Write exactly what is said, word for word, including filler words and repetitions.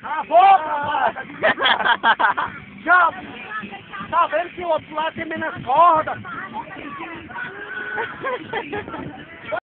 Cala a boca, já, tá vendo que o outro lado tem menos corda?